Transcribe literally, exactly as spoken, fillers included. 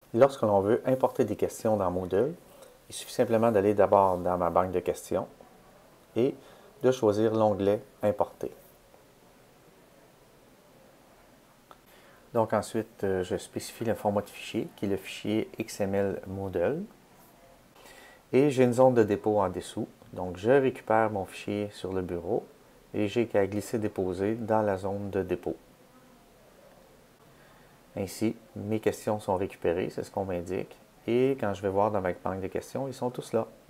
Lorsque l'on veut importer des questions dans Moodle, il suffit simplement d'aller d'abord dans ma banque de questions et de choisir l'onglet « Importer ». Donc ensuite, je spécifie le format de fichier, qui est le fichier X M L Moodle. Et j'ai une zone de dépôt en dessous. Donc je récupère mon fichier sur le bureau et j'ai qu'à glisser-déposer dans la zone de dépôt. Ainsi, mes questions sont récupérées, c'est ce qu'on m'indique. Et quand je vais voir dans ma banque de questions, ils sont tous là.